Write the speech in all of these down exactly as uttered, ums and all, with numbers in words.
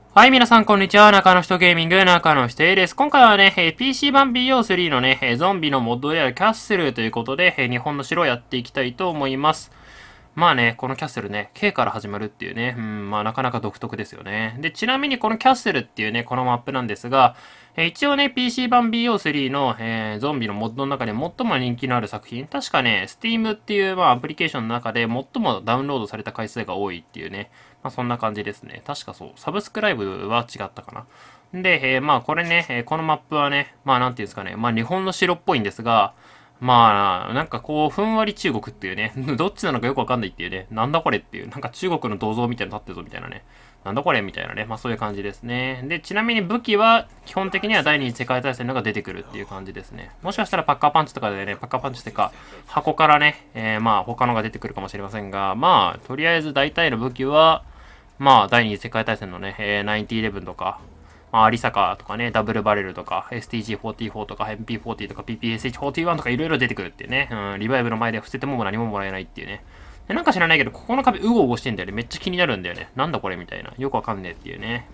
はい、皆さん、こんにちは。中野人ゲーミング、中野人です。今回はね、えー ピーシー 版 ビーオースリー のね、えーゾンビのモッドであるキャッスルということで、えー日本の城をやっていきたいと思います。まあね、このキャッスルね、K から始まるっていうね、うん、まあなかなか独特ですよね。で、ちなみにこのキャッスルっていうね、このマップなんですが、えー一応ね、ピーシー 版 ビーオースリー の、えーゾンビのモッドの中で最も人気のある作品、確かね、Steam っていう、まあ、アプリケーションの中で最もダウンロードされた回数が多いっていうね、まあそんな感じですね。確かそう。サブスクライブは違ったかな。で、えーまあこれね、えーこのマップはね、まあなんていうんですかね、まあ日本の城っぽいんですが、まあ、なんかこう、ふんわり中国っていうね、どっちなのかよくわかんないっていうね、なんだこれっていう、なんか中国の銅像みたいなの立ってるぞみたいなね、なんだこれみたいなね、まあそういう感じですね。で、ちなみに武器は、基本的には第二次世界大戦のが出てくるっていう感じですね。もしかしたらパッカーパンチとかでね、パッカーパンチってか、箱からね、えー、まあ他のが出てくるかもしれませんが、まあ、とりあえず大体の武器は、まあ、第二次世界大戦のね、えー、ナインティイレブンとか、まあ、アリサカとかね、ダブルバレルとか、エスティージーフォーティーフォー とか、エムピーフォーティー とか、ピーピーエスエイチフォーティーワン とかいろいろ出てくるっていうね、うん、リバイブの前で伏せても何ももらえないっていうね。で、なんか知らないけど、ここの壁うごうごしてんだよね。めっちゃ気になるんだよね。なんだこれみたいな。よくわかんねえっていうね。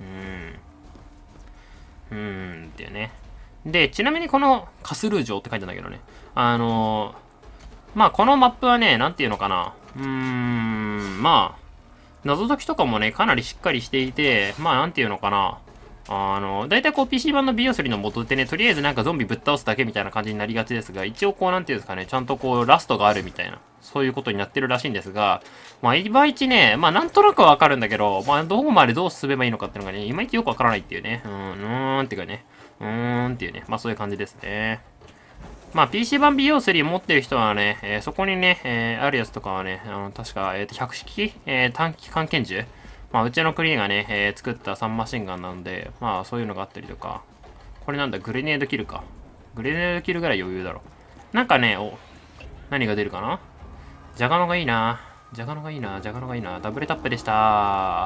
うーん。うーんっていうね。で、ちなみにこのカスルー城って書いてんだけどね。あのー、まあ、このマップはね、なんていうのかな。うーん、まあ、謎解きとかもね、かなりしっかりしていて、まあ、なんていうのかな。あの、だいたいこう ピーシー 版の ビーオースリー の元ってね、とりあえずなんかゾンビぶっ倒すだけみたいな感じになりがちですが、一応こうなんていうんですかね、ちゃんとこうラストがあるみたいな、そういうことになってるらしいんですが、まあいまいちね、まあなんとなくわかるんだけど、まあどこまでどう進めばいいのかっていうのがね、いまいちよくわからないっていうね、うん、うーんっていうかね、うーんっていうね、まあそういう感じですね。まあ ピーシー 版 ビーオースリー 持ってる人はね、えーそこにね、えーあるやつとかはね、あの確か、えっ、と、百式、えー短期間拳銃まあ、うちの国がね、えー作ったサンマシンガンなので、まあ、そういうのがあったりとか。これなんだ、グレネードキルか。グレネードキルぐらい余裕だろ。なんかね、お、何が出るかな。ジャガノがいいな。ジャガノがいいな。ジャガノがいいな。ダブルタップでした。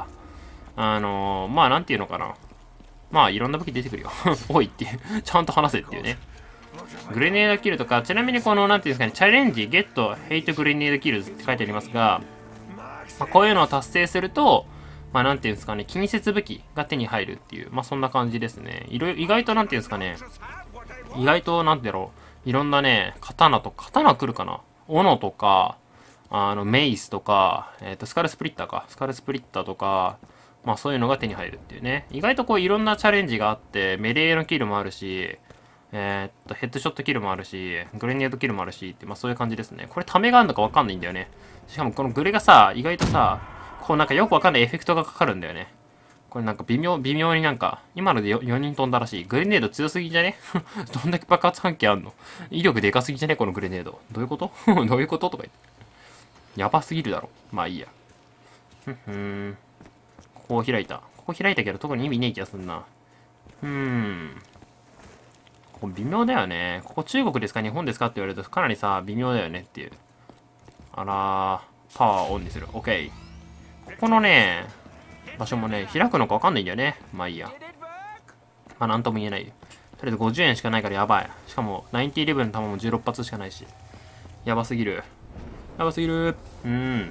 あのー、まあ、なんていうのかな。まあ、いろんな武器出てくるよ。おいっていう。ちゃんと話せっていうね。グレネードキルとか、ちなみにこの、なんていうんですかね、チャレンジ、ゲット、ヘイトグレネードキルって書いてありますが、まあ、こういうのを達成すると、まあなんていうんですかね、近接武器が手に入るっていう、まあそんな感じですね。いろいろ、意外となんていうんですかね、意外となんだろう、いろんなね、刀と、刀来るかな斧とか、あの、メイスとか、えっ、と、スカルスプリッターか。スカルスプリッターとか、まあそういうのが手に入るっていうね。意外とこういろんなチャレンジがあって、メレーのキルもあるし、えーっと、ヘッドショットキルもあるし、グレネードキルもあるしって、まあそういう感じですね。これためがあるのかわかんないんだよね。しかもこのグレがさ、意外とさ、こうなんかよくわかんないエフェクトがかかるんだよね。これなんか微妙、微妙になんか、今ので よ, よにん飛んだらしい。グレネード強すぎじゃねどんだけ爆発関係あんの威力でかすぎじゃねこのグレネード。どういうことどういうこととか言って。やばすぎるだろ。まあいいや。ふんふん。ここを開いた。ここ開いたけど特に意味ねえ気がすんな。うーん。ここ微妙だよね。ここ中国ですか日本ですかって言われるとかなりさ、微妙だよねっていう。あらー、パワーオンにする。OK。ここのね、場所もね、開くのかわかんないんだよね。まあいいや。まあなんとも言えない。とりあえずごじゅうえんしかないからやばい。しかも、ナインティイレブンの弾もじゅうろっ発しかないし。やばすぎる。やばすぎる。うん。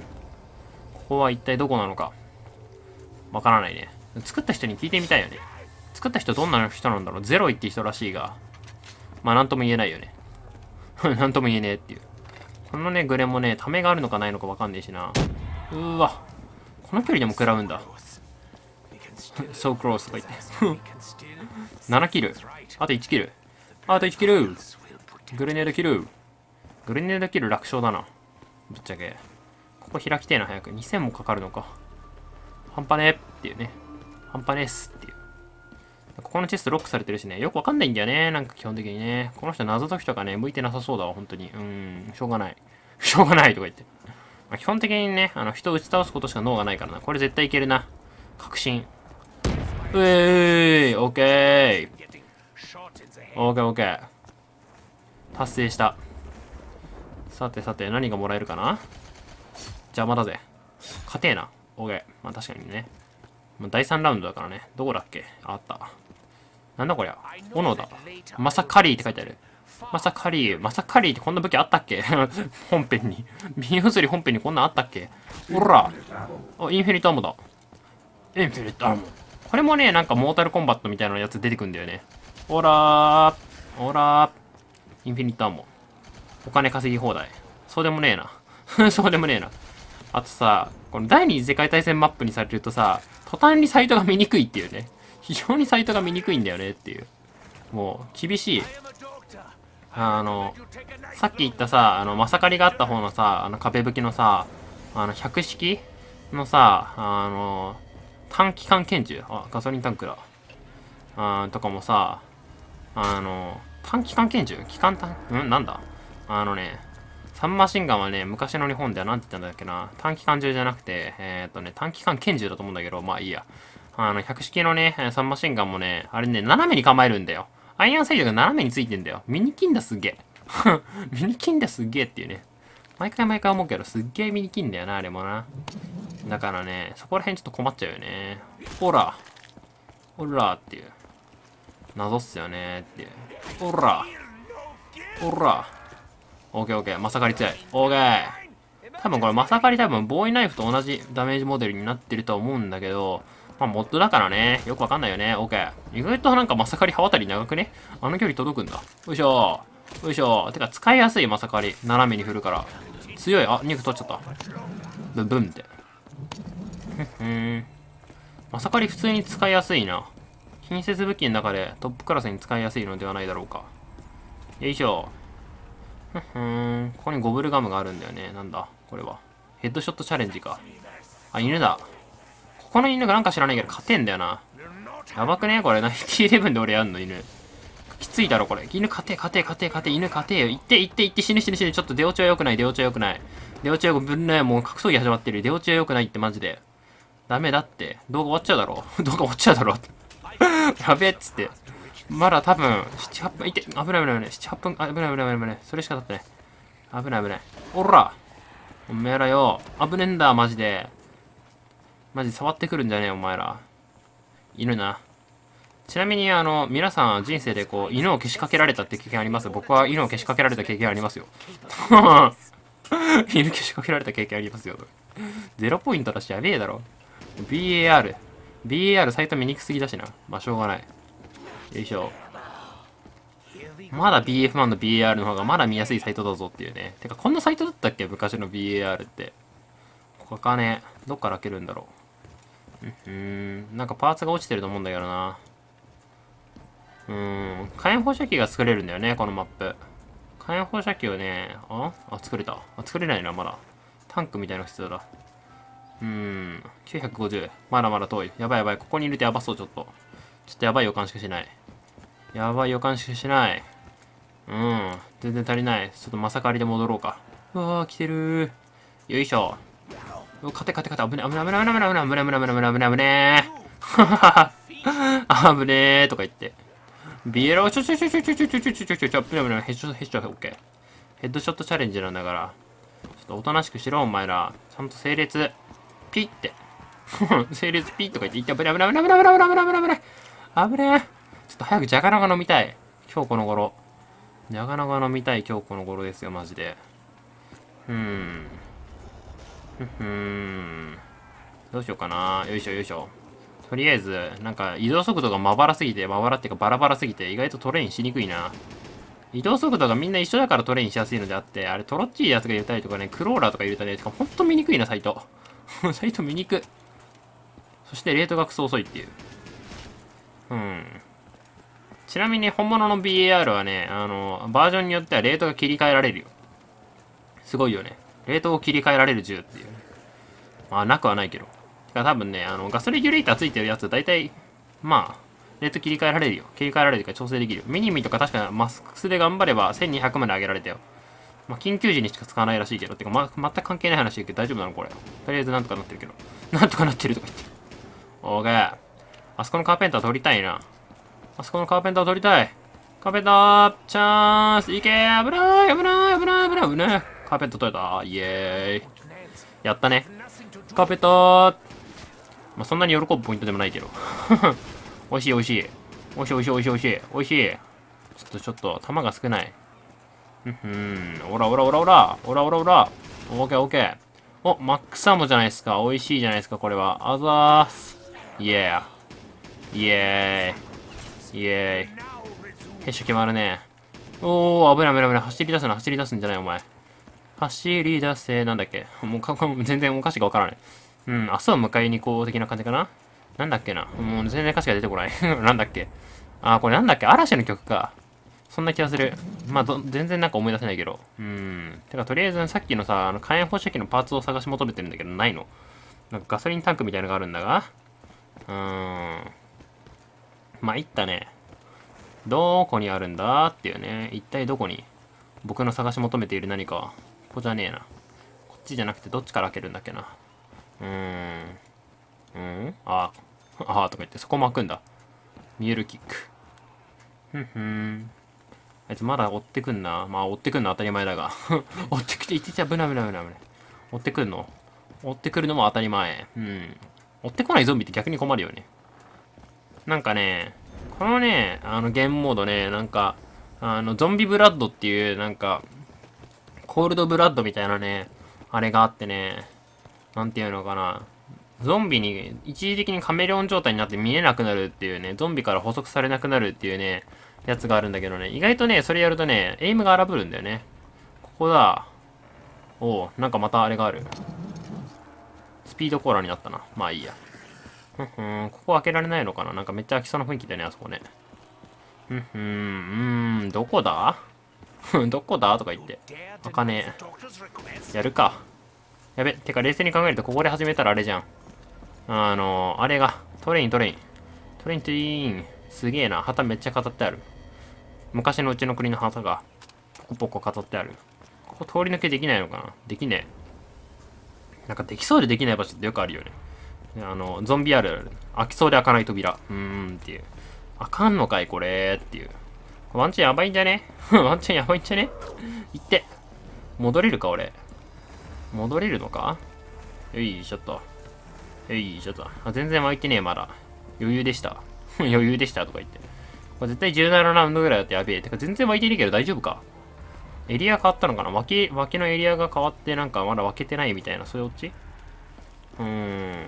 ここは一体どこなのか。わからないね。作った人に聞いてみたいよね。作った人どんな人なんだろう。ゼロイって人らしいが。まあなんとも言えないよね。なんとも言えねえっていう。このね、グレもね、ためがあるのかないのかわかんねえしな。うーわ。この距離でも食らうんだ。so close とか言って。ななキル。あといちキル。あといちキル。グレネードキル。グレネードキル楽勝だな。ぶっちゃけ。ここ開きてえな、早く。にせんもかかるのか。半端ねえっていうね。半端ねえっすっていう。ここのチェストロックされてるしね、よくわかんないんだよね。なんか基本的にね。この人謎解きとかね、向いてなさそうだわ、本当に。うーん、しょうがない。しょうがないとか言って。まあ、基本的にね、あの、人を打ち倒すことしか脳がないからな。これ絶対いけるな。確信。うえーい、オッケー。オッケーオッケー。達成した。さてさて、何がもらえるかな邪魔だぜ。勝てえな。オッケー。まあ確かにね。だいさんラウンドだからね。どこだっけあった。なんだこりゃ。斧だ。まさカリーって書いてある。まさカリー。まさカリーってこんな武器あったっけ本編に。ビーオスリー本編にこんなんあったっけほら。あ、インフィニットアームだ。インフィニットアーム。 これもね、なんかモータルコンバットみたいなやつ出てくんだよね。オラーオラーインフィニットアンモ。お金稼ぎ放題。そうでもねえな。そうでもねえな。あとさ、この第二次世界大戦マップにされるとさ、途端にサイトが見にくいっていうね。非常にサイトが見にくいんだよねっていう。もう、厳しい。あの、さっき言ったさ、あの、マサカリがあった方のさ、あの壁吹きのさ、あの、百式のさ、あの、短期間拳銃、あ、ガソリンタンクだ。あとかもさ、あの、短期間拳銃機関短、んなんだあのね、サンマシンガンはね、昔の日本ではなんて言ったんだっけな、短期間銃じゃなくて、えー、っとね、短期間拳銃だと思うんだけど、まあいいや。あの、百式のね、サンマシンガンもね、あれね、斜めに構えるんだよ。アイアンサイドが斜めについてんだよ。ミニキンだすげえ。ミニキンだすげえっていうね。毎回毎回思うけど、すっげえミニキンだよな、あれもな。だからね、そこら辺ちょっと困っちゃうよね。ほら。ほらっていう。謎っすよねっていう。ほら。ほら。オーケーオーケー。マサカリ強い。オーケー。多分これマサカリ多分ボーイナイフと同じダメージモデルになってると思うんだけど、まあモッドだからね。よくわかんないよね。オーケー。意外となんかマサカリ刃渡り長くね。あの距離届くんだ。よいしょ。よいしょ。てか使いやすいマサカリ。斜めに振るから。強い。あ、肉取っちゃった。ブンブンって。ふん。マサカリ普通に使いやすいな。近接武器の中でトップクラスに使いやすいのではないだろうか。よいしょ。ふんふん。ここにゴブルガムがあるんだよね。なんだこれは。ヘッドショットチャレンジか。あ、犬だ。ここの犬がなんか知らないけど勝てんだよな。やばくねこれ。ナインティイレブンで俺やんの犬。きついだろこれ。犬勝て勝て勝て勝て犬勝てよ。行って行って行って死ぬ死ぬ死ぬ。ちょっと出落ちは良くない出落ちは良くない。出落ちはぶんねもう格闘技始まってる。出落ちは良くないってマジで。ダメだって。動画終わっちゃうだろ。動画終わっちゃうだろ。やべえっつって。まだ多分、なな、はっぷん、いって、危ない危ない危ない。なな、はっぷん、あ、危ない危ない危ない。それしか経ってない。危ない危ない。おらおめえらよ。危ねえんだ、マジで。マジ触ってくるんじゃねえ、お前ら。犬な。ちなみに、あの、皆さん人生でこう、犬をけしかけられたって経験あります？僕は犬をけしかけられた経験ありますよ。犬けしかけられた経験ありますよ。ゼロポイントだしやべえだろ。ビーエーアール。ビーエーアール サイト見にくすぎだしな。まあ、しょうがない。よいしょ。まだ ビーエフワン の ビーエーアール の方がまだ見やすいサイトだぞっていうね。てか、こんなサイトだったっけ昔の ビーエーアール って。ここかね。どっから開けるんだろう。うーん。なんかパーツが落ちてると思うんだけどな。うーん。火炎放射器が作れるんだよね、このマップ。火炎放射器をね、ああ、作れた。あ、作れないな、まだ。タンクみたいなの必要だ。うーん。きゅうひゃくごじゅう。まだまだ遠い。やばいやばい。ここにいるとやばそう、ちょっと。ちょっとやばい予感しかしない。やばい予感しかしない。うん。全然足りない。ちょっとまさかりで戻ろうか。うわー、来てるー。よいしょ。勝て勝て勝て。危ね危ね危ね危ね危ね危ね危ね危ね危ね危ね危ね危ね危ねーとか言って。ビエロー、ちょちょちょちょちょちょちょちょちょちょちょちょ危ない危ない。ヘッドショット、ヘッドショット、オッケー。ヘッドショットチャレンジなんだから。ちょっとおとなしくしろ、お前ら。ちゃんと整列。ピッて。整列ピッとか言って、いって危ない危ない危ない危ない危ない危ない危ない危ない。危ねえ。ちょっと早くジャガナが飲みたい。今日この頃。ジャガナが飲みたい今日この頃ですよ、マジで。うーん。ふふーん。どうしようかな。よいしょよいしょ。とりあえず、なんか移動速度がまばらすぎて、まばらっていうかバラバラすぎて、意外とトレインしにくいな。移動速度がみんな一緒だからトレインしやすいのであって、あれトロッチいやつが入れたりとかね、クローラーとか入れたりとか、ほんと見にくいな、サイト。サイト見にく。そしてレートがクソ遅いっていう。うん。ちなみに本物の ビーエーアール はね、あの、バージョンによってはレートが切り替えられるよ。すごいよね。レートを切り替えられる銃っていう。まあ、なくはないけど。てか多分ね、あの、ガソレギュレーターついてるやつ、だいたい、まあ、レート切り替えられるよ。切り替えられるから調整できる。ミニミとか確かマスクスで頑張ればせんにひゃくまで上げられたよ。まあ、緊急時にしか使わないらしいけど。てか、ま、全く関係ない話だけど大丈夫なのこれ。とりあえずなんとかなってるけど。なんとかなってるとか言って。オーケー。あそこのカーペンター取りたいな。あそこのカーペンターを取りたい。カーペンター、チャンス、いけー、危ない危ない危ない危ない危ない。カーペンター取れた。イエーイ。やったね。カーペンター。まあ、そんなに喜ぶポイントでもないけど。美味しい美味しい。美味しい美味しい美味しい美味しい。美味しい。ちょっとちょっと、弾が少ない。うんふん。オラオラオラオラ。オラオラオラ。オーケーオーケー。お、マックスアーモじゃないですか。美味しいじゃないですか、これは。あざーす。イエー。 イエーイ。イエーイ。ヘッシュ決まるね。おー、危ない危ない危ない。走り出すな、走り出すんじゃないお前。走り出せ、なんだっけ。もうか、全然お菓子がわからない。うん、明日を迎えに行こう的な感じかな。なんだっけな。もう全然歌詞が出てこない。なんだっけ。あー、これなんだっけ。嵐の曲か。そんな気がする。まあ、ど、全然なんか思い出せないけど。うん。てか、とりあえずさっきのさ、あの火炎放射器のパーツを探し求めてるんだけど、ないの。なんかガソリンタンクみたいなのがあるんだが。うーん。まあ、いったね。どこにあるんだっていうね。一体どこに僕の探し求めている何かは。ここじゃねえな。こっちじゃなくてどっちから開けるんだっけな。うーん。うんああ、あとか言ってそこも開くんだ。ミュールキック。ふんふん。あいつまだ追ってくんな。まあ追ってくんの当たり前だが。追ってきて、いてちゃぶなぶなぶなぶな。追ってくんの追ってくるのも当たり前。うん。追ってこないゾンビって逆に困るよね。なんかね、このね、あのゲームモードね、なんか、あの、ゾンビブラッドっていう、なんか、コールドブラッドみたいなね、あれがあってね、なんていうのかな。ゾンビに一時的にカメレオン状態になって見えなくなるっていうね、ゾンビから捕捉されなくなるっていうね、やつがあるんだけどね、意外とね、それやるとね、エイムが荒ぶるんだよね。ここだ。おう、なんかまたあれがある。スピードコーラになったな。まあいいや。ふんふん、ここ開けられないのかな。なんかめっちゃ開きそうな雰囲気だね、あそこね。ふんふん、うーん、どこだどこだとか言って。開かねえ。やるか。やべ、てか冷静に考えるとここで始めたらあれじゃん。あの、あれが、トレイントレイン。トレイントレイン。すげえな。旗めっちゃ飾ってある。昔のうちの国の旗が、ポコポコ飾ってある。ここ通り抜けできないのかなできねえ。なんかできそうでできない場所ってよくあるよね。あの、ゾンビあるある。開きそうで開かない扉。うーんっていう。開かんのかいこれっていう。ワンチャンやばいんじゃねワンチャンやばいんじゃね行って。戻れるか俺。戻れるのかよいしょっと。よいしょっと。あ、全然湧いてねえ、まだ。余裕でした。余裕でしたとか言って。これ絶対じゅうななラウンドぐらいだってやべえ。てか全然湧いてねえけど大丈夫かエリア変わったのかな脇、脇のエリアが変わってなんかまだ分けてないみたいな、そういうオチうーん。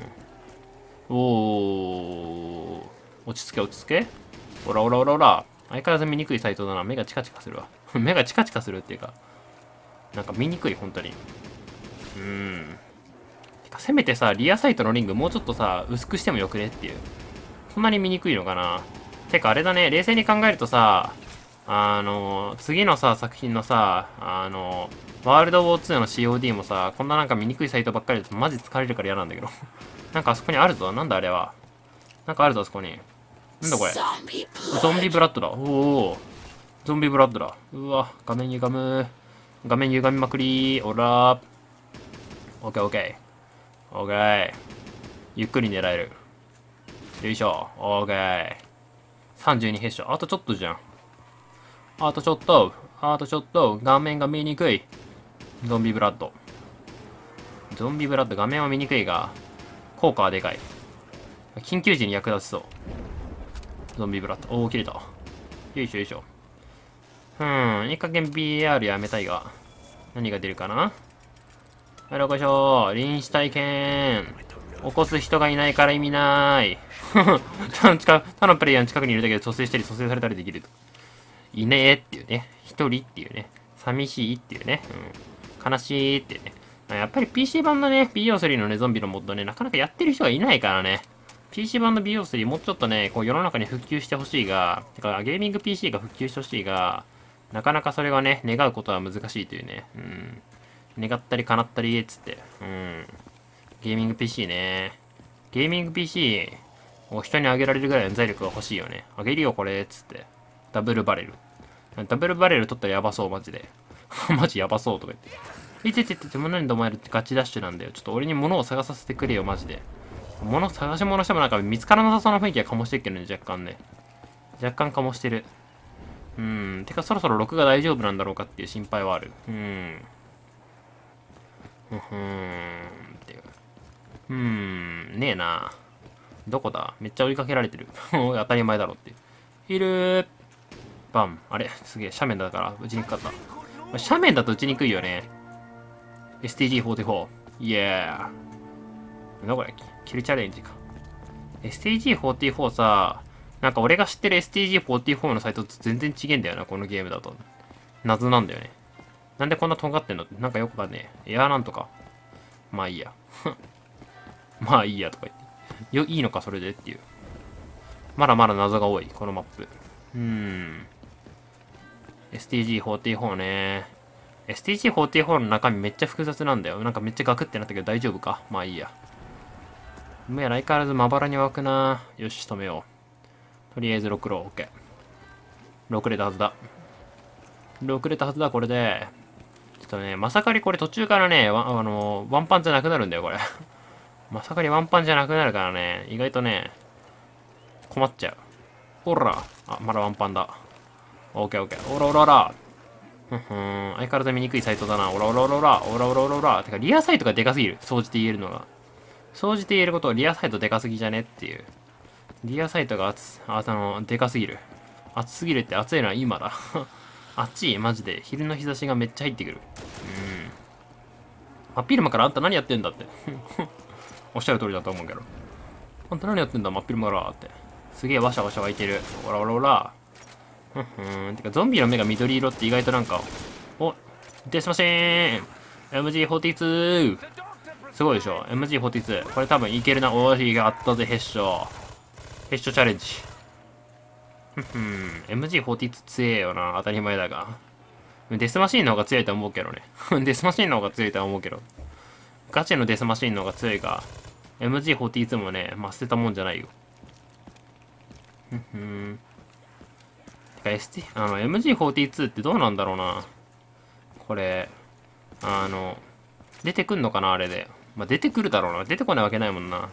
おー。落ち着け落ち着けおらおらおらおら。相変わらず見にくいサイトだな。目がチカチカするわ。目がチカチカするっていうか。なんか見にくい、本当に。うーん。てか、せめてさ、リアサイトのリングもうちょっとさ、薄くしてもよくねっていう。そんなに見にくいのかな。てか、あれだね、冷静に考えるとさ、あの、次のさ、作品のさ、あの、ワールドウォーツーの シーオーディー もさ、こんななんか見にくいサイトばっかりだとマジ疲れるから嫌なんだけど。なんかあそこにあるぞ。なんだあれは。なんかあるぞ、あそこに。なんだこれ。ゾンビブラッドだ。おお。ゾンビブラッドだ。うわ、画面歪む。画面歪みまくり。おらー。オッケーオッケー。オッケー。ゆっくり狙える。よいしょ。オッケー。さんじゅうにヘッション。あとちょっとじゃん。あとちょっと。あとちょっと。画面が見にくい。ゾンビブラッド。ゾンビブラッド、画面は見にくいが、効果はでかい。緊急時に役立ちそう。ゾンビブラッド。おー、切れた。よいしょよいしょ。うーん、いい加減 ビーアール やめたいが。何が出るかなはい、よいしょ。臨死体験。起こす人がいないから意味ない。他の近他のプレイヤーの近くにいるだけで蘇生したり蘇生されたりできると。いねえっていうね。一人っていうね。寂しいっていうね。うん。悲しいっていうね。やっぱり ピーシー 版のね、ビーオースリー のね、ゾンビのモッドね、なかなかやってる人がいないからね。ピーシー 版の ビーオースリー もうちょっとね、こう世の中に普及してほしいが、てかゲーミング ピーシー が普及してほしいが、なかなかそれがね、願うことは難しいというね。うん。願ったり叶ったりっつって。うん。ゲーミング ピーシー ね。ゲーミング ピーシー を人にあげられるぐらいの財力が欲しいよね。あげるよこれっつって。ダブルバレル。ダブルバレル取ったらやばそう、マジで。マジやばそうとか言って。いてててても何でお前らってガチダッシュなんだよ。ちょっと俺に物を探させてくれよ、マジで。物探し物してもなんか見つからなさそうな雰囲気が醸してるけどね、若干ね。若干醸してる。うーん。てかそろそろ録画大丈夫なんだろうかっていう心配はある。うーん。うふーん。っていう。うーん。ねえな。どこだめっちゃ追いかけられてる。当たり前だろって。いるー。バン。あれすげえ。斜面だから撃ちにくかった。斜面だと撃ちにくいよね。エスティージーフォーティーフォー。イエー。なんだこれキルチャレンジか。 エスティージーフォーティーフォー さ、なんか俺が知ってる エスティージーフォーティーフォー のサイトと全然違えんだよな、このゲームだと。謎なんだよね。なんでこんなとんがってんのって、なんかよくわかんねえ。エアーなんとか。まあいいや。まあいいやとか言って。よ、いいのかそれでっていう。まだまだ謎が多い、このマップ。うーん。エスティージーフォーティーフォー ね。エスティージーフォーティーフォー の中身めっちゃ複雑なんだよ。なんかめっちゃガクってなったけど大丈夫か。まあいいや。もや相変わらずまばらに湧くな。よし、止めよう。とりあえずろくロー、オッケー。ろくれたはずだ。ろくれたはずだ、これで。ちょっとね、まさかりこれ途中からね、ワあの、ワンパンじゃなくなるんだよ、これ。まさかりワンパンじゃなくなるからね、意外とね、困っちゃう。ほら。あ、まだワンパンだ。オッケーオッケー。おらおらおら。ふんふん。相変わらず見にくいサイトだな。おらおらおらおら。おらおらおらおら。てか、リアサイトがでかすぎる。総じて言えるのが。総じて言えることをリアサイトでかすぎじゃねっていう。リアサイトが熱、あ、あの、でかすぎる。暑すぎるって暑いのは今だ。暑い、マジで。昼の日差しがめっちゃ入ってくる。うん。真っ昼間からあんた何やってんだって。おっしゃる通りだと思うけど。あんた何やってんだ、真っ昼間からって。すげえワシャワシャ湧いてる。おらおらおら。ふんふん。てか、ゾンビの目が緑色って意外となんか、お、デスマシーン エムジーフォーティーツー すごいでしょ エムジーフォーティーツー これ多分いけるな。おーし、やったぜ、ヘッショ。ヘッショチャレンジ。ふんふん。エムジーフォーティーツー 強えよな。当たり前だが。デスマシーンの方が強いと思うけどね。デスマシーンの方が強いとは思うけど。ガチのデスマシーンの方が強いが、エムジーフォーティーツー もね、まあ捨てたもんじゃないよ。ふんふん。てか エスティー、あの、エムジーフォーティーツー ってどうなんだろうな。これ、あの、出てくんのかなあれで。まあ、出てくるだろうな。出てこないわけないもんな。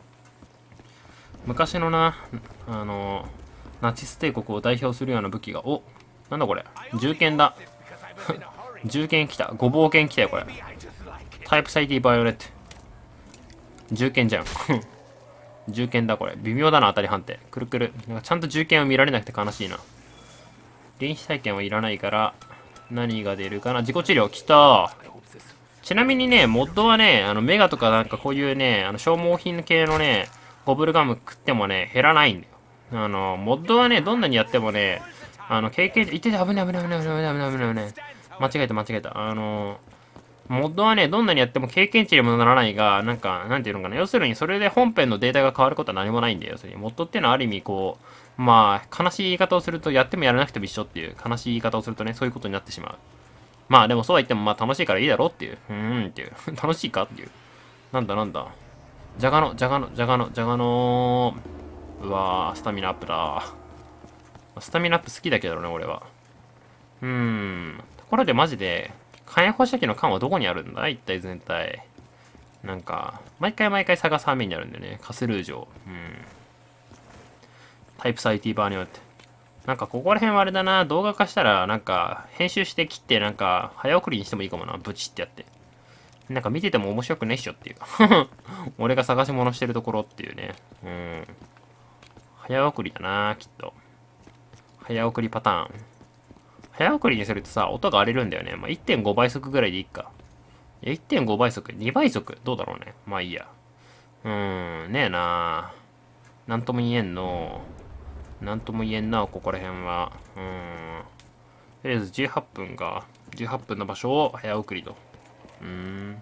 昔のな、あの、ナチス帝国を代表するような武器が、お、なんだこれ。銃剣だ。銃剣来た。ごぼう剣来たよ、これ。タイプサイティバイオレット。銃剣じゃん。銃剣だ、これ。微妙だな、当たり判定。くるくる。なんかちゃんと銃剣を見られなくて悲しいな。臨死体験はいらないから、何が出るかな。自己治療、来た。ちなみにね、モッドはね、あの、メガとかなんかこういうね、あの、消耗品系のね、ゴブルガム食ってもね、減らないんだよ。あの、モッドはね、どんなにやってもね、あの、経験値、いってて、危ない危ない危ない危ない危ない危ない危ない危ない。間違えた間違えた。あの、モッドはね、どんなにやっても経験値にもならないが、なんか、なんていうのかな。要するに、それで本編のデータが変わることは何もないんだよ。要するに、モッドっていうのはある意味、こう、まあ、悲しい言い方をすると、やってもやらなくても一緒っていう、悲しい言い方をするとね、そういうことになってしまう。まあ、でもそうは言っても、まあ、楽しいからいいだろっていう。うーんっていう。楽しいかっていう。なんだなんだ。ジャガノ、ジャガノ、ジャガノ、ジャガノー。うわー、スタミナアップだ。スタミナアップ好きだけどね、俺は。うーん。ところでマジで、火炎放射器の缶はどこにあるんだ一体全体。なんか、毎回毎回探す羽目になるんだよね。カスルー城。うん。タイプサイティバーによって。なんかここら辺はあれだな。動画化したら、なんか、編集して切って、なんか、早送りにしてもいいかもな。ブチってやって。なんか見てても面白くねっしょっていう。俺が探し物してるところっていうね。うん。早送りだな、きっと。早送りパターン。早送りにするとさ、音が荒れるんだよね。まあ、いってんごばい速ぐらいでいいか。いや、いってんごばい速、にばい速どうだろうね。まあいいや。うーん、ねえなー。なんとも言えんの。なんとも言えんな、ここら辺は。うーん。とりあえずじゅうはっぷんが、じゅうはっぷんの場所を早送りと。うーん。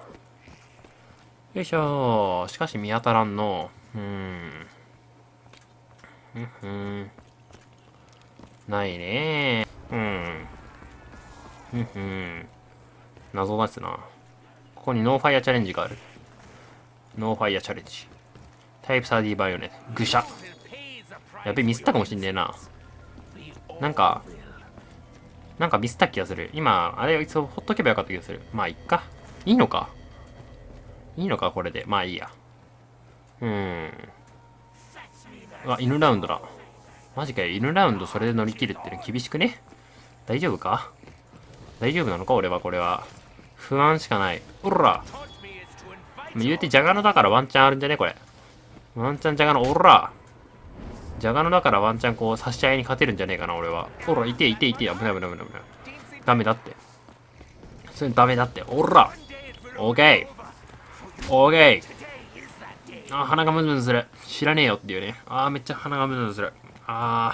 よいしょー。しかし見当たらんの。うーん。うんふん。ないねー。うん。うんふん。謎ですな。ここにノーファイアチャレンジがある。ノーファイアチャレンジ。タイプサーティーバイオネット。ぐしゃ。やべ、ミスったかもしんねえな。なんか、なんかミスった気がする。今、あれ、いつほっとけばよかった気がする。まあ、いっか。いいのかいいのかこれで。まあいいや。うーん。あ、犬ラウンドだ。マジかよ。犬ラウンドそれで乗り切るっての厳しくね大丈夫か大丈夫なのか俺はこれは。不安しかない。おら言うてジャガノだからワンチャンあるんじゃねこれ。ワンチャンジャガノ、おらジャガノだからワンチャンこう差し合いに勝てるんじゃねえかな俺は。おら、いていていて、危ない危ない危ない危ない。ダメだって。それダメだって。おらオーケーオーケあー、鼻がムズムズする。知らねえよっていうね。あー、めっちゃ鼻がムズムズする。あ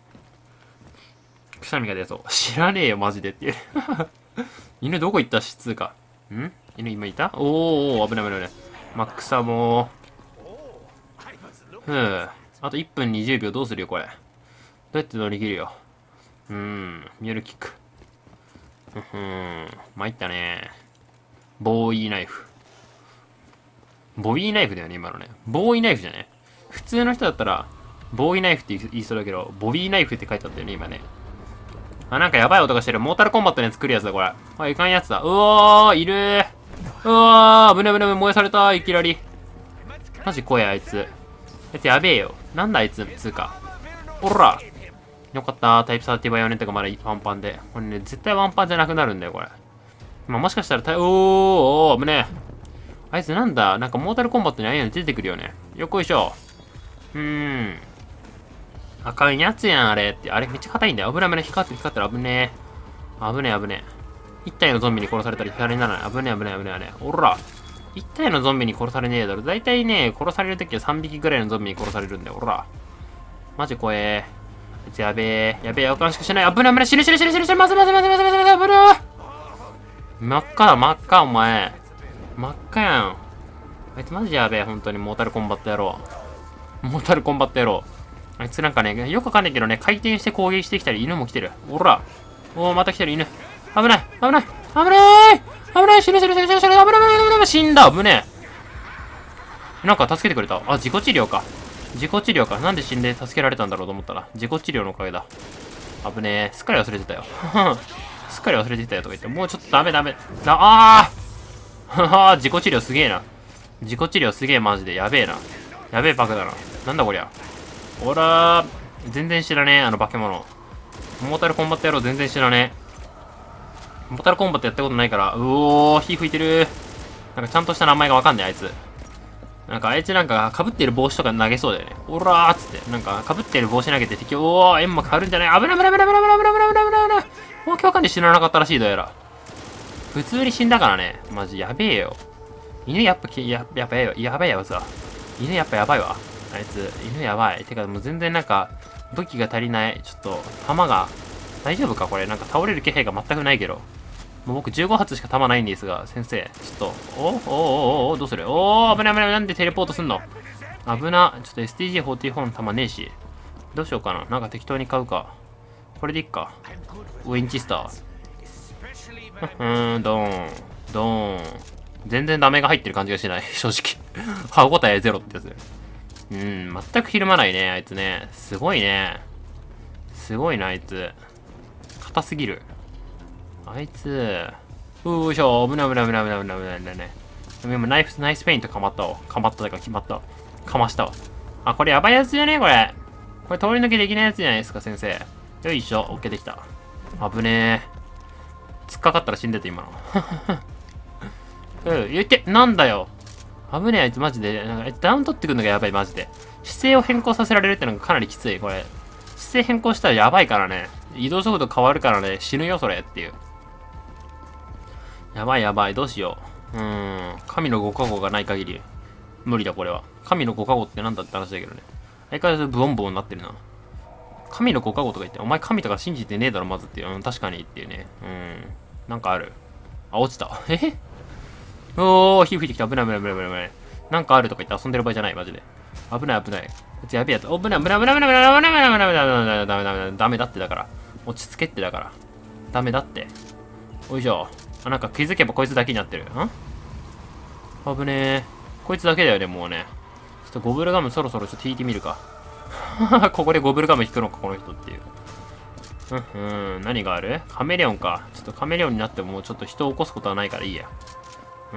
ー。くしゃみが出そう。知らねえよ、マジでっていう。犬どこ行ったし、つうか。ん犬今いたおー、危ない危ない危ない。マックサもふぅ。あといっぷんにじゅうびょうどうするよ、これ。どうやって乗り切るよ。うーん、ミュールキック。ふふーん、参ったね。ボーイーナイフ。ボーイーナイフだよね、今のね。ボーイーナイフじゃね普通の人だったら、ボーイーナイフって言いそうだけど、ボビーナイフって書いてあったよね、今ね。あ、なんかやばい音がしてる。モータルコンバットで作るやつだ、これ。あ、いかんやつだ。うおー、いるー。うわー、危ない危ない、燃やされたー、いきなり。マジ怖い、あいつ。あいつやべえよ。なんだあいつ、つうか。おら。よかったー、タイプさんじゅうバイオネットがまだワンパンで。これね、絶対ワンパンじゃなくなるんだよ、これ。まあ、もしかしたらタイ、おー、おー、危ねえ。あいつなんだなんかモータルコンバットにああいうの出てくるよね。よっこいしょ。うーん。赤いやつやん、あれって。あれめっちゃ硬いんだよ。危ない危ない。光ってる光ってる。危ねえ。危ねえ危ねえ。一体のゾンビに殺されたり光にならない。危ねえ危ねえ危ねえ危ねえ。おら。一体のゾンビに殺されねえだろ。だいたいね、殺されるときはさんびきぐらいのゾンビに殺されるんだよ。おら。マジ怖え。あいつやべえ。やべえ。おかしくしない。危ない危ない。死ぬ死ぬ死ぬ死ぬ死ぬ。まずまずまずまずまずまずまずまず。真っ赤だ、真っ赤、お前。真っ赤やん。あいつマジやべえ、本当にモータルコンバットやろう。モータルコンバットやろう。あいつなんかね、よくわかんないけどね、回転して攻撃してきたり、犬も来てる。おら。おー、また来てる、犬。危ない、危ない、危ない危ない、死ぬ死ぬ死ぬ死ぬ死ぬ、危ない危ない危ない、死んだ、危ねえ。なんか助けてくれた。あ、自己治療か。自己治療か。なんで死んで助けられたんだろうと思ったら、自己治療のおかげだ。危ねえ。すっかり忘れてたよ。すっかり忘れてたよとか言って、もうちょっとダメダメ。だ、あーはは自己治療すげえな。自己治療すげえマジで。やべえな。やべえバカだな。なんだこりゃ。おらー。全然知らねえ、あの化け物。モータルコンバット野郎全然知らねえ。モータルコンバットやったことないから、うおー、火吹いてる。なんかちゃんとした名前がわかんない、あいつ。なんかあいつなんか被ってる帽子とか投げそうだよね。おらーっつって。なんか被ってる帽子投げて敵、おー、エンマ変わるんじゃない。危ない危ない危ない危ない危ない危ない危ない危ない危ない。もう教官で死ななかったらしいどうやら。普通に死んだからね。マジやべえよ。犬やっぱき、や、やばいよ。やばいやつだ。犬やっぱやばいわ。あいつ、犬やばい。てかもう全然なんか、武器が足りない。ちょっと、弾が、大丈夫かこれ。なんか倒れる気配が全くないけど。もう僕じゅうごはつしか弾ないんですが、先生、ちょっと、おおおおおどうするおー、危ない危ない。なんでテレポートすんの危な。ちょっと エスティージーフォーティーフォー の弾ねえし。どうしようかな。なんか適当に買うか。これでいっか。ウィンチスター。うーん、ドーン、ドーン。全然ダメが入ってる感じがしない。正直。歯応えゼロってやつ。うん、全くひるまないね、あいつね。すごいね。すごいな、あいつ。硬すぎる。あいつ。うーしょ、危ない危ない危ない危ない危ない危ない危ないね。でも今ナイフ、ナイスペイントかまったわ。かまっただから決まったわ。かましたわ。あ、これやばいやつじゃねこれ。これ通り抜けできないやつじゃないですか、先生。よいしょ、オッケーできた。危ねえ。突っかかったら死んでて、今の。うん、言って、なんだよ。危ねえ、あいつマジで。なんかダウン取ってくるのがやばい、マジで。姿勢を変更させられるってのがかなりきつい、これ。姿勢変更したらやばいからね。移動速度変わるからね、死ぬよ、それっていう。やばいやばい、どうしよう。うーん、神のご加護がない限り、無理だ、これは。神のご加護ってなんだって話だけどね。相変わらずブオンボンになってるな。神のご加護とか言って、お前神とか信じてねえだろ、まずっていう。うん、確かにっていうね。うん。なんかある。あ、落ちた。えへおー、火吹いてきた。危ない危ない危ない危ない危ない。なんかあるとか言って遊んでる場合じゃない、マジで。危ない危ない。こっちやべえやつ。お、危ない危ない危ない危ない危ない危ない危ない危ない危ない危ない危ないダメダメダメだってだから。落ち着けってだから。ダメだって。おいしょ。あ、なんか気づけばこいつだけになってる。ん危ねえ。こいつだけだよね、もうね。ちょっとゴブルガムそろそろちょっと引いてみるか。ここでゴブルガム引くのか、この人っていう。うんうん、何があるカメレオンか。ちょっとカメレオンになってももうちょっと人を起こすことはないからいいや。うん、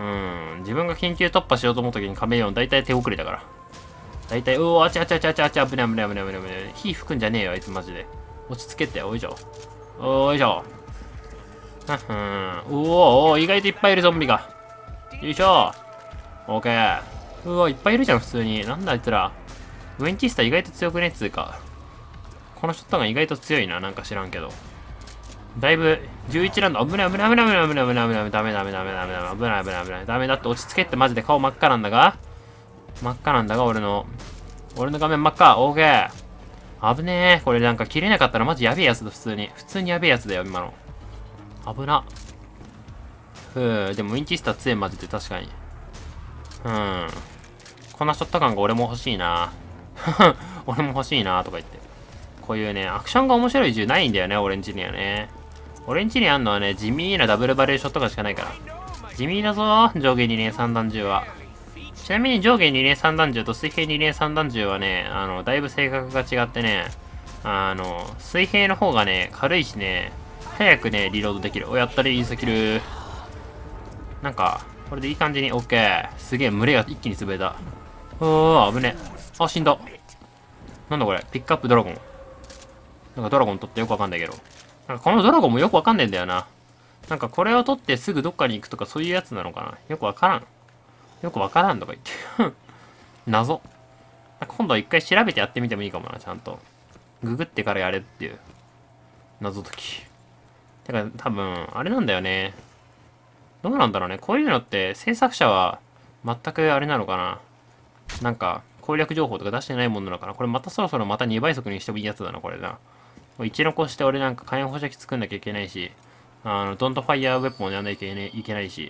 自分が緊急突破しようと思った時にカメレオン大体手遅れだから。大体、うおー、あちゃあちゃあちゃあちゃあちゃ、危ない危ない危ない危ない危ない。火吹くんじゃねえよ、あいつマジで。落ち着けて、おいしょ。おいしょ。うん、うおお意外といっぱいいるゾンビが。よいしょ。オーケー。うわ、いっぱいいるじゃん、普通に。なんだあいつら。ウェンチスター意外と強くねっつうか。このショットガン意外と強いな、なんか知らんけど。だいぶ、じゅういちラウンド、危ない危ない危ない危ない危ない危ない危ない、ダメダメダメダメダメ、危ない危ない危ない、ダメだって落ち着けってマジで顔真っ赤なんだが。 真っ赤なんだが、俺の。俺の画面真っ赤。オーケー。危ねえ。これなんか切れなかったらマジやべえやつだ、普通に。普通にやべえやつだよ、今の。危な。ふぅ、でもウィンチスター強いマジで確かに。うん。こんなショットガンが俺も欲しいな。俺も欲しいなとか言って。こういうね、アクションが面白い銃ないんだよね、俺んちにはね。俺んちにあんのはね、地味なダブルバレルショットガンしかないから。地味だぞ、上下に連さん弾銃は。ちなみに上下に連さん弾銃と水平に連さん弾銃はね、あの、だいぶ性格が違ってね、あの、水平の方がね、軽いしね、早くね、リロードできる。お、やったり、いいスキル。なんか、これでいい感じに、オッケー。すげえ、群れが一気に潰れた。おー、危ね。あ、死んだ。なんだこれ、ピックアップドラゴン。なんかドラゴン取ってよくわかんないけど。なんかこのドラゴンもよくわかんねえんだよな。なんかこれを取ってすぐどっかに行くとかそういうやつなのかな。よくわからん。よくわからんとか言って。謎。今度は一回調べてやってみてもいいかもな、ちゃんと。ググってからやれっていう。謎解き。てか、多分、あれなんだよね。どうなんだろうね。こういうのって制作者は全くあれなのかな。なんか、攻略情報とか出してないものなのかな。これまたそろそろまたにばい速にしてもいいやつだな、これな。一残して俺なんか火炎放射器作んなきゃいけないし、あの、ドントファイヤーウェポンやんなきゃいけないし、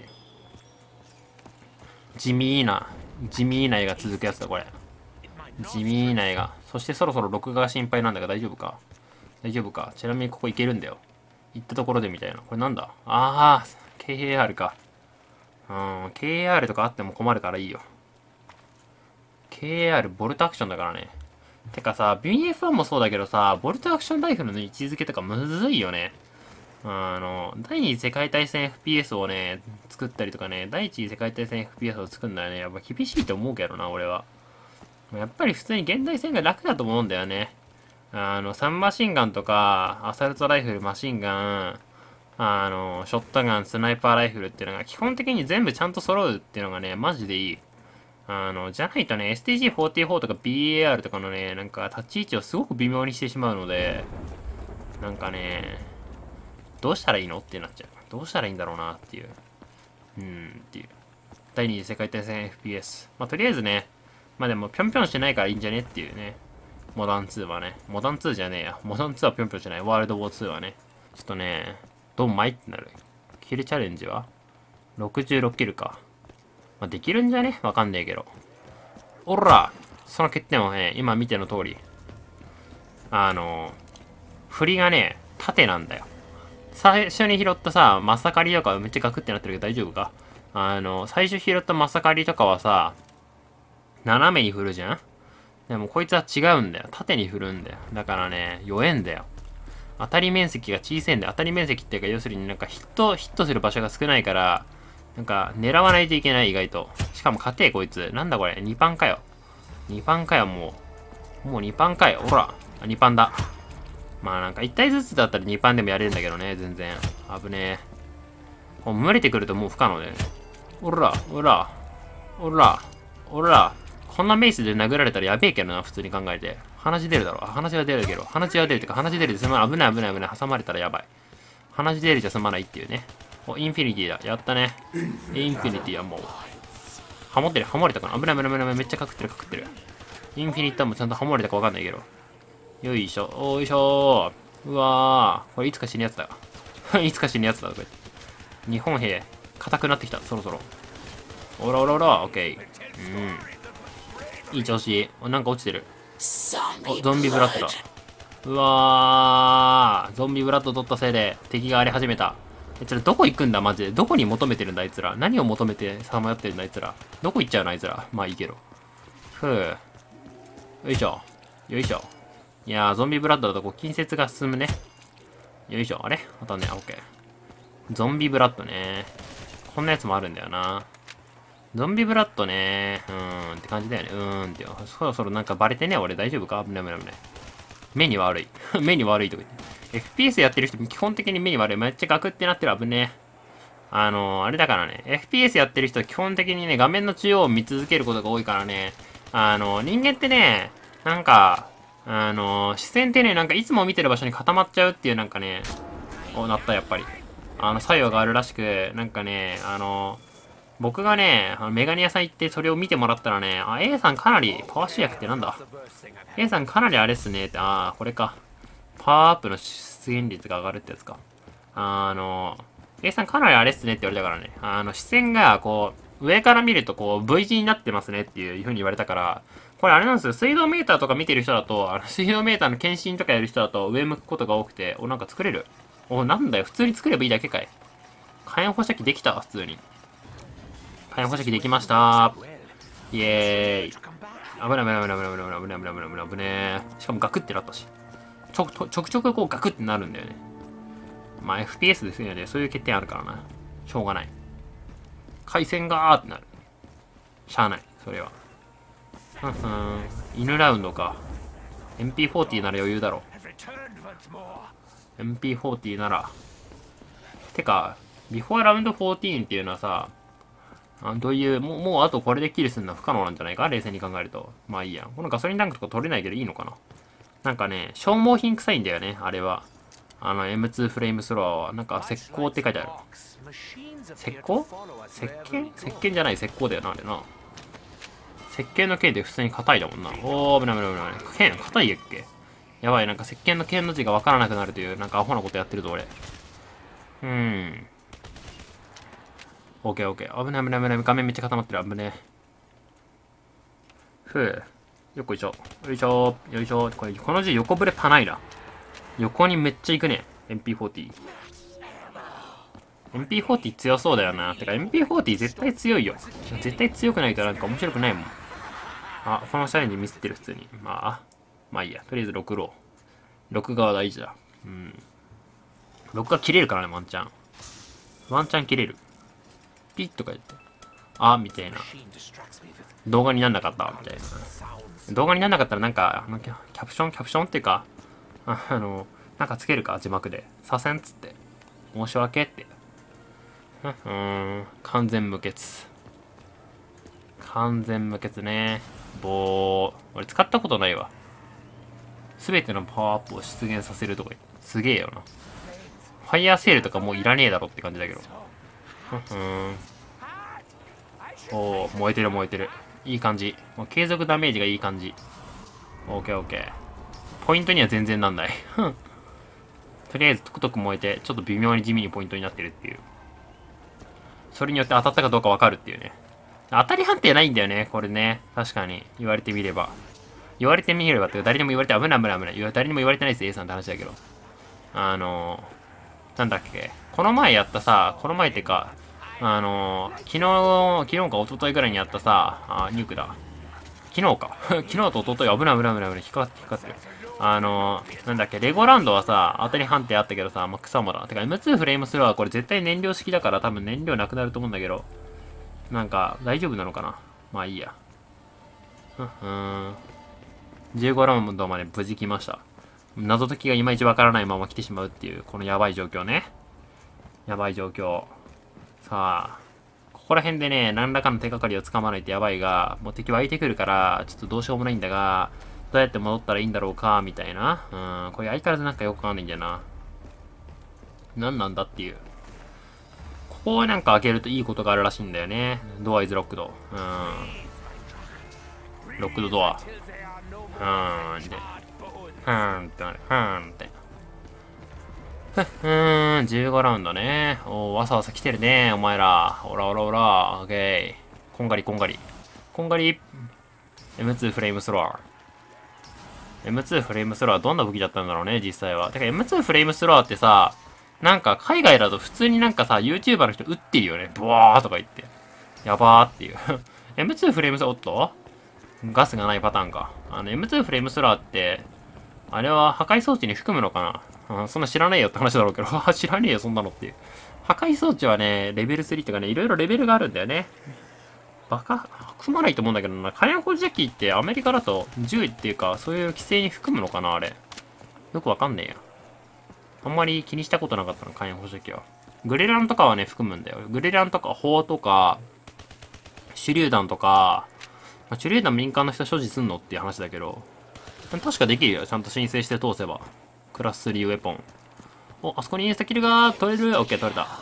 地味な、地味な絵が続くやつだ、これ。地味な絵が。そしてそろそろ録画が心配なんだが大丈夫か大丈夫かちなみにここ行けるんだよ。行ったところでみたいな。これなんだあー、ケーエーアール か。うん、ケーエーアール とかあっても困るからいいよ。ケーエーアール ボルトアクションだからね。てかさ、ビーエフワン もそうだけどさ、ボルトアクションライフルの位置づけとかむずいよね。あの、第二次世界大戦 エフピーエス をね、作ったりとかね、第一次世界大戦 エフピーエス を作るのはね、やっぱ厳しいと思うけどな、俺は。やっぱり普通に現代戦が楽だと思うんだよね。あの、サンマシンガンとか、アサルトライフル、マシンガン、あの、ショットガン、スナイパーライフルっていうのが基本的に全部ちゃんと揃うっていうのがね、マジでいい。あの、じゃないとね、エスティージーフォーティーフォー とか ビーエーアール とかのね、なんか立ち位置をすごく微妙にしてしまうので、なんかね、どうしたらいいのってなっちゃう。どうしたらいいんだろうなっていう。うん、っていう。第二次世界大戦 エフピーエス。まあ、とりあえずね、まあでも、ぴょんぴょんしてないからいいんじゃねっていうね。モダンツーはね。モダンツーじゃねえや。モダンツーはぴょんぴょんしてない。ワールドウォーツーはね。ちょっとね、ドンマイってなる。キルチャレンジは ?ろくじゅうろく キルか。まあ、できるんじゃねわかんねえけど。おらその欠点はね、今見ての通り。あの、振りがね、縦なんだよ。最初に拾ったさ、マサカリとかめっちゃガクってなってるけど大丈夫かあの、最初拾ったマサカリとかはさ、斜めに振るじゃんでもこいつは違うんだよ。縦に振るんだよ。だからね、弱えんだよ。当たり面積が小さいんだよ。当たり面積っていうか、要するになんかヒット、ヒットする場所が少ないから、なんか狙わないといけない、意外と。しかも硬え、こいつ。なんだこれ、にパンかよ。にパンかよ、もう。もうにパンかよ。ほら、にパンだ。まあなんかいち体ずつだったらにパンでもやれるんだけどね、全然。危ねえ。もう群れてくるともう不可能で、ね。おら、おら、おら、おら。こんなメイスで殴られたらやべえけどな、普通に考えて。鼻血出るだろ。鼻血は出るけど。鼻血は出るってか、鼻血出るってすまない。危ない危ない危ない。挟まれたらやばい。鼻血出るじゃ済まないっていうね。お、インフィニティだ。やったね。インフィニティはもう。ハモってる、ハモれたかな危ない危ない危ない。めっちゃかくってる、かくってる。インフィニティもちゃんとハモれたかわかんないけど。よいしょ、おいしょー。うわー。これいつか死ぬやつだ。いつか死ぬやつだ、これ。日本兵、硬くなってきた、そろそろ。おらおらおら、オッケー。うん。いい調子。お、なんか落ちてる。お、ゾンビブラッドだ。うわー。ゾンビブラッド取ったせいで敵が荒れ始めた。え、ちょっとどこ行くんだ、マジで。どこに求めてるんだ、あいつら。何を求めてさまよってるんだ、あいつら。どこ行っちゃうの、あいつら。まあいいけど。ふう。よいしょ。よいしょ。いやー、ゾンビブラッドだとこう、近接が進むね。よいしょ。あれまたね、オッケー。ゾンビブラッドね。こんなやつもあるんだよな。ゾンビブラッドね。うーんって感じだよね。うーんって。そろそろなんかバレてね、俺大丈夫か危ない危ない危ない。目に悪い。目に悪いとか言って。エフピーエス やってる人基本的に目に悪い。めっちゃガクってなってる危ね。あのー、あれだからね。エフピーエス やってる人は基本的にね、画面の中央を見続けることが多いからね。あのー、人間ってね、なんか、あのー、視線ってね、なんかいつも見てる場所に固まっちゃうっていうなんかね、お、なったやっぱり。あの、作用があるらしく、なんかね、あの僕がね、あのメガネ屋さん行ってそれを見てもらったらね、あ、A さんかなり、パワー集約ってなんだ ?A さんかなりあれっすねって、あー、これか。パワーアップの出現率が上がるってやつか。あの、A さんかなりあれっすねって言われたからね。あの、視線が、こう、上から見るとこう、V 字になってますねっていう風に言われたから、これあれなんですよ。水道メーターとか見てる人だと、あの水道メーターの検診とかやる人だと上向くことが多くて、お、なんか作れる。お、なんだよ。普通に作ればいいだけかい。火炎放射器できたわ、普通に。火炎放射器できました。イエーイ。危ない危ない危ない危ない危ない危ない危ない危ない危ない危ない。しかもガクってなったし。ちょ、ちょ、ちょくちょくこうガクってなるんだよね。まあ エフピーエス ですよね。そういう欠点あるからな。しょうがない。回線がーってなる。しゃあない。それは。ふんふん。犬ラウンドか。エムピーフォーティー なら余裕だろ。エムピーフォーティー なら。てか、ビフォーラウンドフォーティーンっていうのはさ、あどういう、もう、もうあとこれでキルするのは不可能なんじゃないか冷静に考えると。まあいいや。このガソリンタンクとか取れないけどいいのかな。なんかね、消耗品臭いんだよね、あれは。あの エムツー フレームスローは。なんか石膏って書いてある。石膏石鹸石鹸じゃない石膏だよな、あれな。石鹸の剣で普通に硬いだもんな。おー、危ない危ない危ない。剣、硬いやっけやばい、なんか石鹸の剣の字がわからなくなるという、なんかアホなことやってるぞ、俺。うーん。オッケーオッケー。危ない危ない危ない。画面めっちゃ固まってる。危ねえ。ふう。よっこいしょ。よいしょ。よいしょ。これ、この字横ブレパないな。横にめっちゃ行くね。エムピーフォーティー。エムピーフォーティー 強そうだよな。てか エムピーフォーティー 絶対強いよ。絶対強くないとなんか面白くないもん。あ、このチャレンジミスってる普通に。まあ、まあいいや。とりあえずろくロー。ろく側大事だ。うん。ろくが切れるからね、ワンチャン。ワンチャン切れる。ピッとか言って。あ、みたいな。動画になんなかった、みたいな。動画になんなかったらなんか、キャプション、キャプションっていうか、あの、なんかつけるか、字幕で。左遷っつって。申し訳って。うーん、完全無欠。完全無欠ね。棒。俺使ったことないわ。すべてのパワーアップを出現させるとか言って。すげえよな。ファイヤーセールとかもういらねえだろって感じだけど。ふん。おー、燃えてる燃えてる。いい感じ。もう継続ダメージがいい感じ。オーケーオーケー。ポイントには全然なんない。とりあえずトクトク燃えて、ちょっと微妙に地味にポイントになってるっていう。それによって当たったかどうかわかるっていうね。当たり判定ないんだよね、これね。確かに。言われてみれば。言われてみればって誰にも言われて危ない危ない危ない。誰にも言われてないです、A さんって話だけど。あのー、なんだっけ。この前やったさ、この前ってか、あのー、昨日、昨日か一昨日ぐらいにやったさ、あ、ニュークだ。昨日か。昨日と一昨日危ない危ない危ない危ない。引っかかって、引っかかってる。あのー、なんだっけ、レゴランドはさ、当たり判定あったけどさ、まあ、草もだ。てか エムツー フレームスローはこれ絶対燃料式だから多分燃料なくなると思うんだけど、なんか、大丈夫なのかな。まあいいや。ふんふん。じゅうごラウンドまで無事来ました。謎解きがいまいちわからないまま来てしまうっていう、このやばい状況ね。やばい状況。さあ、ここら辺でね、何らかの手がかりをつかまないとやばいが、もう敵湧いてくるから、ちょっとどうしようもないんだが、どうやって戻ったらいいんだろうか、みたいな。うん、これ相変わらずなんかよくわかんないんだよな。何なんだっていう。ここをなんか開けるといいことがあるらしいんだよね。ドアイズロックド。うん。ロックドドア。うーん、で。ふーんってなる。ふーんって。ふっふーん、じゅうごラウンドね。おー、わさわさ来てるね、お前ら。おらおらおら。オッケー。こんがりこんがり。こんがり。エムツー フレームスロー。エムツー フレームスローはどんな武器だったんだろうね、実際は。てか エムツー フレームスローってさ、なんか海外だと普通になんかさ、YouTuber の人撃ってるよね。ブワーとか言って。やばーっていう。エムツー フレームスロー、おっとガスがないパターンか。あの エムツー フレームスローって、あれは破壊装置に含むのかな、うん、そんな知らねえよって話だろうけど、知らねえよ、そんなのっていう。破壊装置はね、レベルスリーとかね、いろいろレベルがあるんだよね。バカ、含まないと思うんだけどな。火炎放射器ってアメリカだとじゅうっていうか、そういう規制に含むのかな、あれ。よくわかんねえや。あんまり気にしたことなかったの、火炎放射器は。グレランとかはね、含むんだよ。グレランとか、砲とか、手榴弾とか、まあ、手榴弾民間の人所持すんのっていう話だけど、確かできるよ。ちゃんと申請して通せば。クラススリーウェポン。お、あそこにインスタキルが取れる。オッケー、取れた。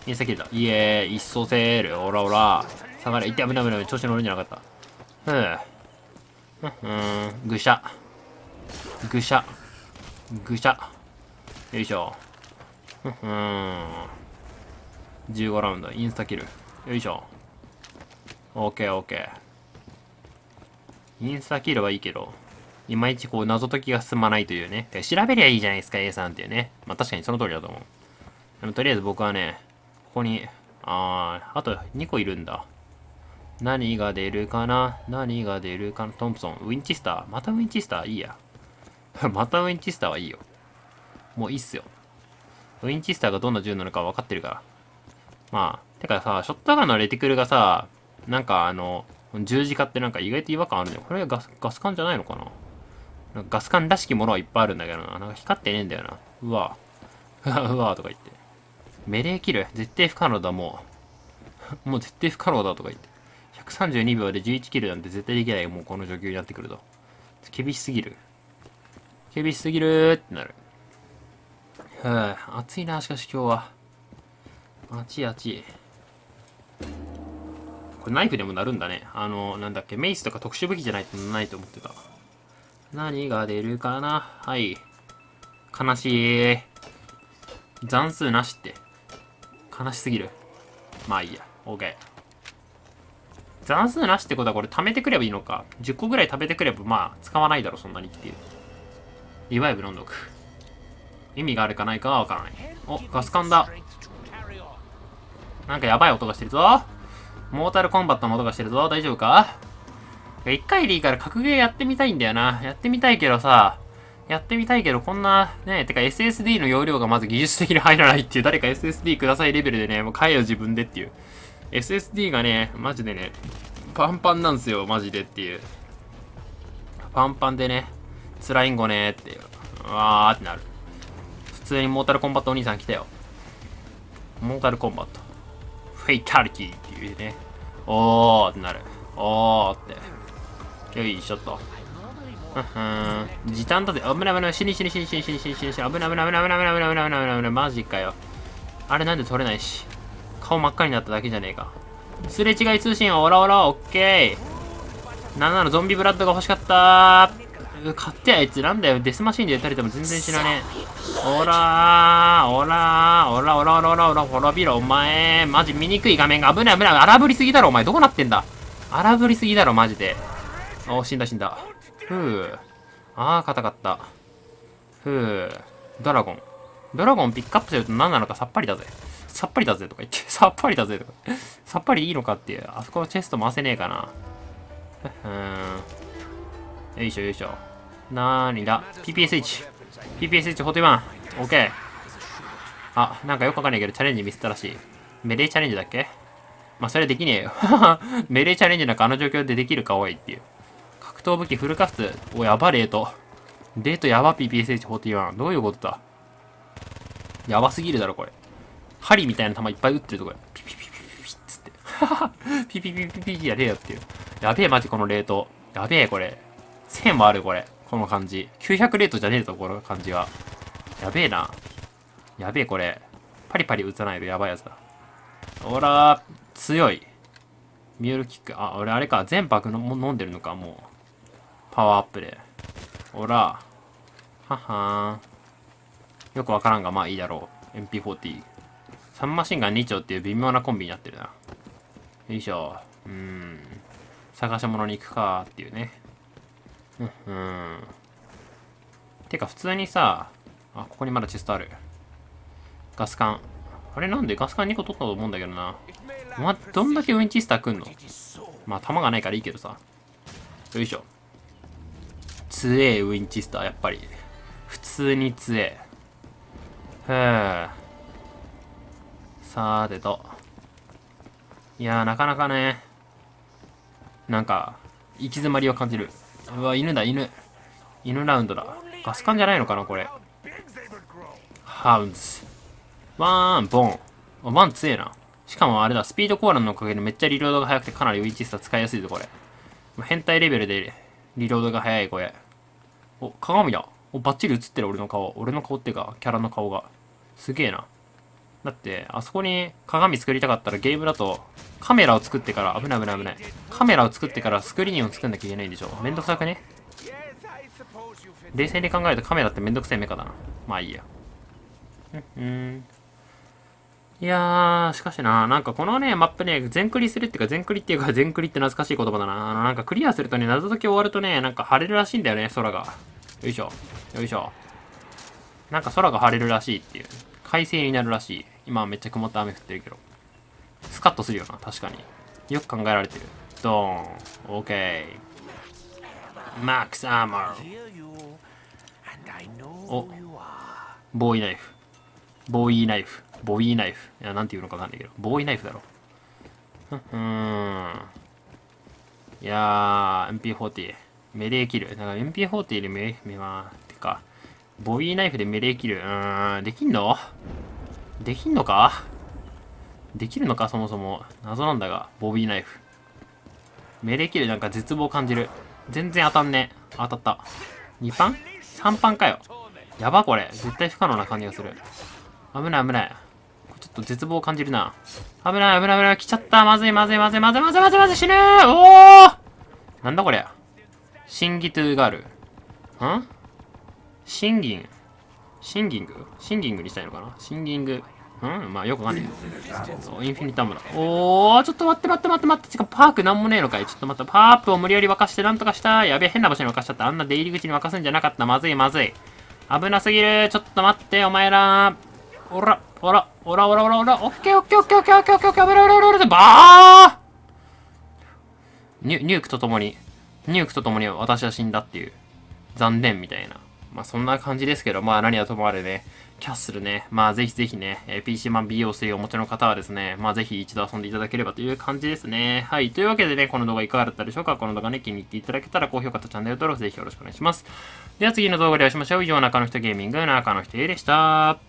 インスタキルだ。イエーイ、一層セール。オラオラ。下がれ。いって、危ない危ない。調子乗るんじゃなかった。ふぅ。うーん、ぐしゃ。ぐしゃ。ぐしゃ。よいしょ。うーん。じゅうごラウンド。インスタキル。よいしょ。オーケーオーケー。インスタキルはいいけど、いまいちこう謎解きが進まないというね。調べりゃいいじゃないですか、A さんっていうね。まあ確かにその通りだと思う。でもとりあえず僕はね、ここに、あー、あとにこいるんだ。何が出るかな何が出るかなトンプソン。ウィンチスター。またウィンチスターいいや。またウィンチスターはいいよ。もういいっすよ。ウィンチスターがどんな銃なのか分かってるから。まあ、てかさ、ショットガンのレティクルがさ、なんかあの、十字架ってなんか意外と違和感あるんだよ。これガス、ガス管じゃないのかななんかガス管らしきものはいっぱいあるんだけどな。なんか光ってねえんだよな。うわ。うわとか言って。メレーキル絶対不可能だ、もう。もう絶対不可能だとか言って。ひゃくさんじゅうにびょうでじゅういちキルなんて絶対できないよ、もうこの状況になってくると。厳しすぎる。厳しすぎるーってなる。はぁ、暑いな、しかし今日は。暑い暑い。これナイフでもなるんだね。あの、なんだっけ、メイスとか特殊武器じゃないとないと思ってた。何が出るかなはい。悲しい。残数なしって。悲しすぎる。まあいいや。OK。残数なしってことはこれ貯めてくればいいのか。じゅっこぐらい食べてくればまあ使わないだろ、そんなにっていう。リバイブ飲んどく。意味があるかないかはわからない。お、ガス管だ。なんかやばい音がしてるぞ。モータルコンバットの音がしてるぞ。大丈夫か一回でいいから格ゲーやってみたいんだよな。やってみたいけどさ、やってみたいけどこんな、ね、てか エスエスディー の容量がまず技術的に入らないっていう、誰か エスエスディー くださいレベルでね、もう買えよ自分でっていう。エスエスディー がね、マジでね、パンパンなんすよ、マジでっていう。パンパンでね、辛いんごねーっていう。うわーってなる。普通にモータルコンバットお兄さん来たよ。モータルコンバット。フェイタリティっていうね。おーってなる。おーって。よいしょっと。ふふーん。時短だぜ。危ない危ない。死に死に死に死に死に死に死に死に。危ない危ない危ない危ない危ない危ない危ない危ない危ない。マジかよ。あれなんで取れないし。顔真っ赤になっただけじゃねえか。すれ違い通信はオラオラオッケー。なんならゾンビブラッドが欲しかったー。買ってあいつなんだよ。デスマシンで撃たれても全然死なねえ。オラー、オラー、オラオラオラオラオラ、滅びろ、お前。マジ醜い画面が危ない危ない。荒ぶりすぎだろ、お前。どうなってんだ。荒ぶりすぎだろ、マジで。お、死んだ死んだ。ふぅ。あー、硬かった。ふぅ。ドラゴン。ドラゴンピックアップすると何なのかさっぱりだぜ。さっぱりだぜとか言って。さっぱりだぜとか。さっぱりいいのかっていう。あそこのチェスト回せねえかな。ふーん。よいしょよいしょ。なーにだ ピーピーエスエイチ。ピーピーエスエイチフォーティワン。オッケー。あ、なんかよくわかんないけどチャレンジミスったらしい。メレーチャレンジだっけまあ、それできねえよ。メレーチャレンジなんかあの状況でできるかおいっていう。格闘武器フルカス。お、やば、レート。レートやば、ピーピーエスエイチフォーティワン。どういうことだやばすぎるだろ、これ。針みたいな弾いっぱい撃ってるところ。ピピピピピピッつって。ピピピピピピやべえよっていう。やべえ、マジこのレート。やべえ、これ。せんもある、これ。この感じ。きゅうひゃくレートじゃねえぞ、この感じは。やべえな。やべえ、これ。パリパリ撃たないとやばいやつだ。ほら、強い。ミュールキック。あ、俺あれか。全パックの飲んでるのか、もう。パワーアップで。ほら。ははーん。よくわからんが、まあいいだろう。エムピーフォーティー。サンマシンガンに丁っていう微妙なコンビになってるな。よいしょ。うーん。探し物に行くかっていうね。うんうん。てか普通にさ、あ、ここにまだチェストある。ガス管。あれなんでガス管にこ取ったと思うんだけどな。お前、どんだけウィンチスター来んのまあ、弾がないからいいけどさ。よいしょ。強え、ウィンチスター、やっぱり。普通に強え。へえ。さーてと。いやー、なかなかね、なんか、行き詰まりを感じる。うわ、犬だ、犬。犬ラウンドだ。ガス管じゃないのかな、これ。ハウンズ。ワーン、ボン。あ、ワン強えな。しかもあれだ、スピードコーランのおかげでめっちゃリロードが速くてかなりウィンチスター使いやすいぞ、これ。変態レベルでリロードが速い、これ。お、鏡だ。お、バッチリ映ってる、俺の顔。俺の顔っていうか、キャラの顔が。すげえな。 だって、あそこに鏡作りたかったらゲームだと、カメラを作ってから、危ない危ない危ない。カメラを作ってからスクリーンを作んなきゃいけないんでしょ。めんどくさくね？冷静に考えるとカメラってめんどくせえメカだな。まあいいや。うん。いやー、しかしな、なんかこのね、マップね、全クリするっていうか、全クリっていうか、全クリって懐かしい言葉だな。あの、なんかクリアするとね、謎解き終わるとね、なんか晴れるらしいんだよね、空が。よいしょ。よいしょ。なんか空が晴れるらしいっていう。快晴になるらしい。今はめっちゃ曇って雨降ってるけど。スカッとするよな、確かに。よく考えられてる。ドーン。オーケー。マックスアーマー。お。ボーイナイフ。ボーイナイフ。ボーイナイフ。いや、なんて言うのかわかんないけど。ボーイナイフだろ。うーん。いやー、エムピーフォーティー。メレーキル。なんか エムピーフォーティー でメ、メまあ、てか、ボーイナイフでメレーキル。うーん、できんのできんのかできるのかそもそも。謎なんだが、ボビーナイフ。メレーキルなんか絶望感じる。全然当たんねえ。当たった。にパン ?さん パンかよ。やばこれ。絶対不可能な感じがする。危ない危ない。ちょっと絶望を感じるな。危ない危ない危ない。来ちゃった。まずいまずいまずいまずいまずいまずいまずい死ぬー。おーなんだこれ。シンギトゥーガール。んシンギン。シンギングシンギングにしたいのかなシンギング。うんまあよくわかんない。インフィニタムだ。おー、ちょっと待って待って待って待って。てかパークなんもねえのかい。ちょっと待って。パープを無理やり沸かしてなんとかした。やべえ、変な場所に沸かしちゃった。あんな出入り口に沸かすんじゃなかった。まずいまずい。危なすぎる。ちょっと待って、お前ら。おら、おら、おらおらおらおら。オッケーオッケーオッケーオッケーオッケーオッケーオッケー。危ない危ない危ない危ない。バーニュニュークとともに、ニュークとともに私は死んだっていう。残念みたいな。まあそんな感じですけど、まあ何はともあれね。キャッスルね。まあぜひぜひね、えー、ピーシー マン ビーオースリー をお持ちの方はですね、まあぜひ一度遊んでいただければという感じですね。はい。というわけでね、この動画いかがだったでしょうか。この動画ね、気に入っていただけたら高評価とチャンネル登録ぜひよろしくお願いします。では次の動画でお会いしましょう。以上、中の人ゲーミング、中の人 A でした。